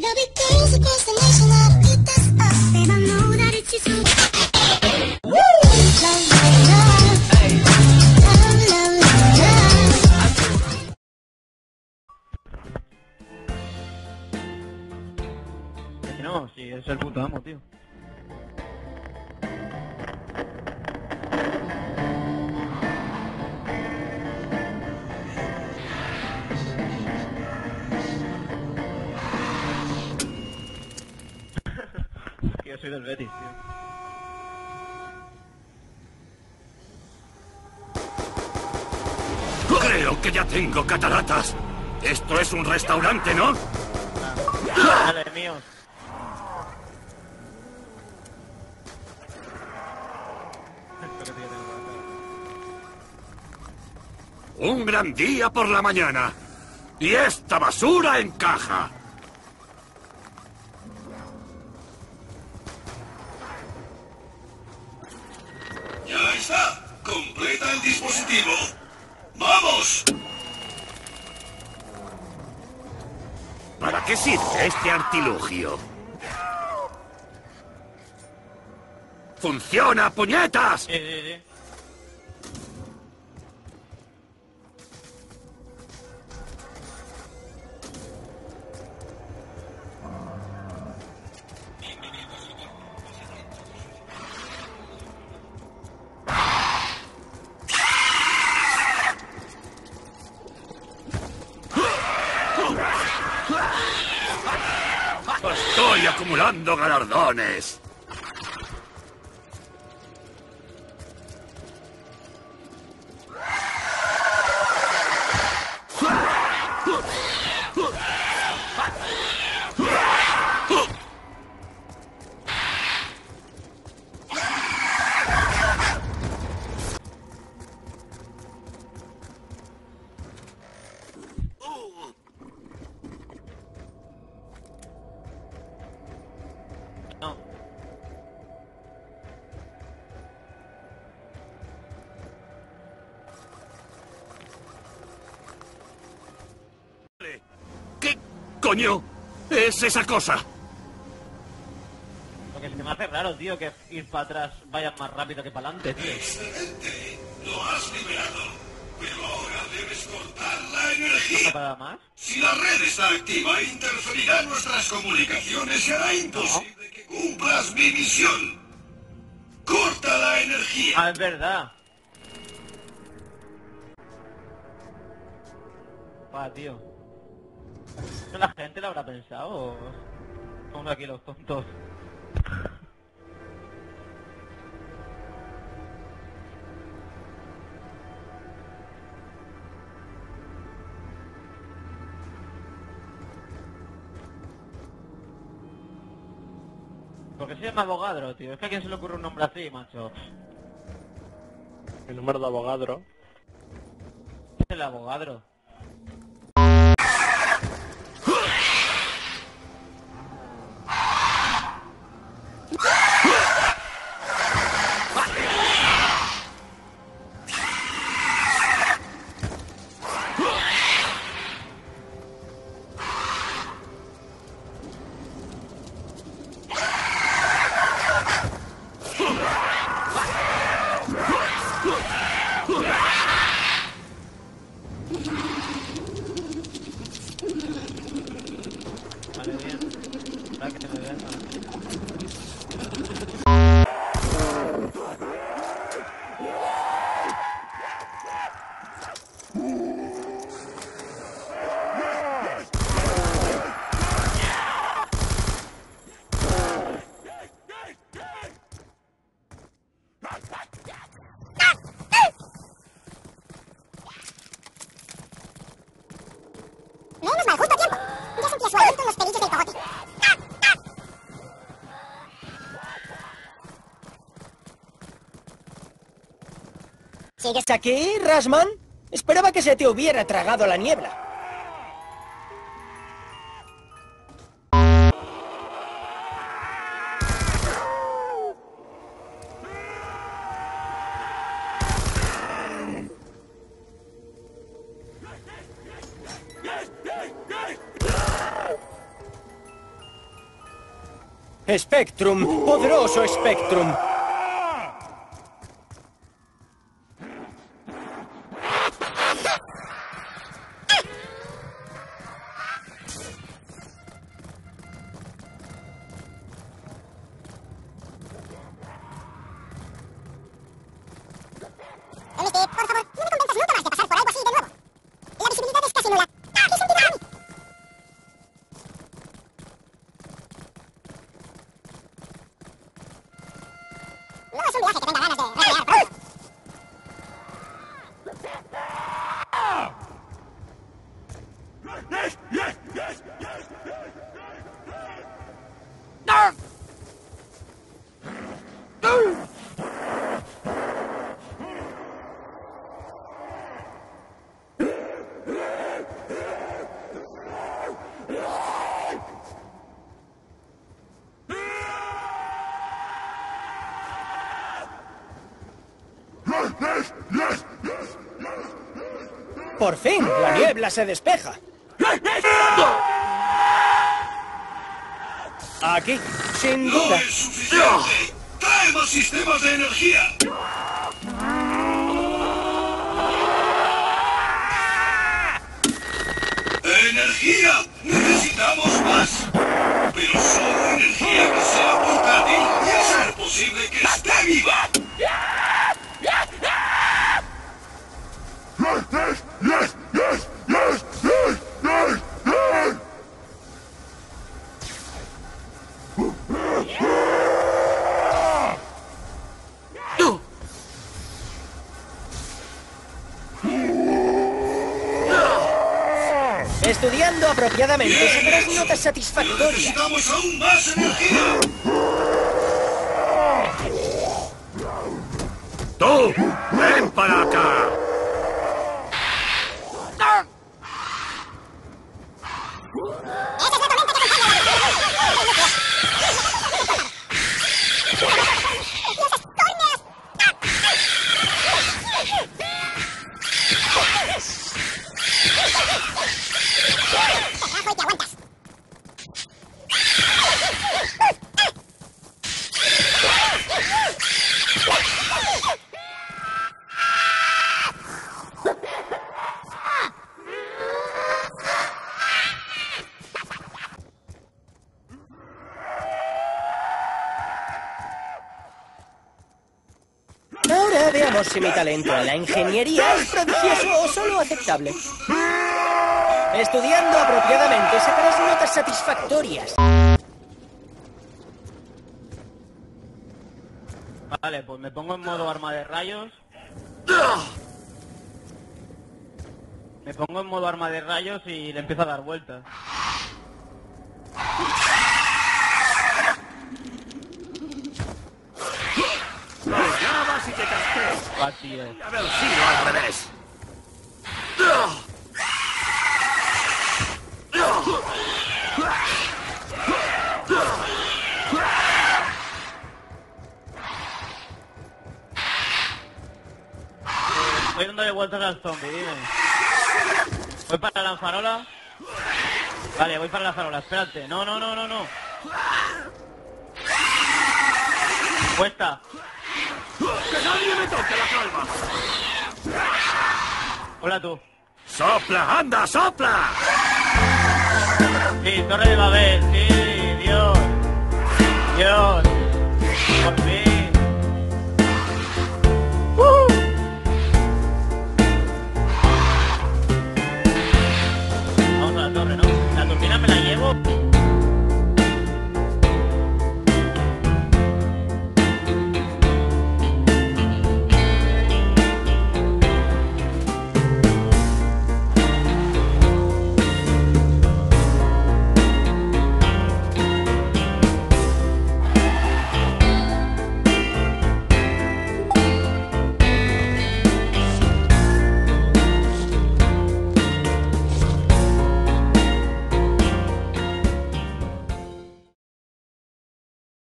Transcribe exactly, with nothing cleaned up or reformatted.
Que no, sí, es el puto amo, tío. Que yo soy del Betis, tío. Creo que ya tengo cataratas. Esto es un restaurante, ¿no? Vale, mío. Un gran día por la mañana. Y esta basura encaja. Ya está. Completa el dispositivo. ¡Vamos! ¿Para qué sirve este artilugio? ¡Funciona, puñetas! Sí, sí, sí. Estoy acumulando galardones. No. ¿Qué coño es esa cosa? Lo que se me hace raro, tío, que ir para atrás vaya más rápido que para adelante, tío. Excelente. Lo has liberado. Pero ahora debes cortar la ¿No energía. para más? Si la red está activa, interferirá en nuestras comunicaciones y hará imposible que cumplas mi misión. ¡Corta la energía! Ah, es verdad. Va, tío. ¿No la gente lo habrá pensado o somos aquí los tontos? ¿Por qué se llama Abogadro, tío? Es que a quién se le ocurre un nombre así, macho. El número de Abogadro. Es el Abogadro. Vale, bien. Para que me vean. Menos mal, justo a tiempo. Ya sentía su aliento en los pelillos del cogote. ¿Sigues aquí, Rasman? Esperaba que se te hubiera tragado la niebla. Spectrum, poderoso Spectrum. Este, por favor, no me convenzas nunca más de pasar por algo así de nuevo. La visibilidad es casi nula. ¡Ah, qué sentido a mí! No es un viaje que tenga ganas de recrear pronto. Por fin, la niebla se despeja. Aquí, sin ¡No duda. es suficiente! ¡Trae más sistemas de energía! ¡Energía! ¡Necesitamos más! Pero solo energía que sea portátil y a ser posible que esté viva. Estudiando apropiadamente sacarás notas satisfactorias. ¡Necesitamos aún más energía! ¡Tú! ¡Ven para acá! Esa es la tormenta que acompaña a la ¡Dioses, córneas! Te rajo y te aguantas. Ahora veamos si mi talento en la ingeniería es prodigioso o solo aceptable. Estudiando apropiadamente sacarás notas satisfactorias. Vale, pues me pongo en modo arma de rayos. Me pongo en modo arma de rayos y le empiezo a dar vueltas. ¡Llamas y te casqué! Así es. ¡Y haber sido al revés! Voy dándole vueltas al zombie, dime. ¿Voy para la farola? Vale, voy para la farola, espérate. No, no, no, no, no. Cuesta. ¡Que nadie me toque la calma! Hola tú. ¡Sopla, anda, sopla! Sí, Torre de Babel, sí, Dios. Dios. Por fin.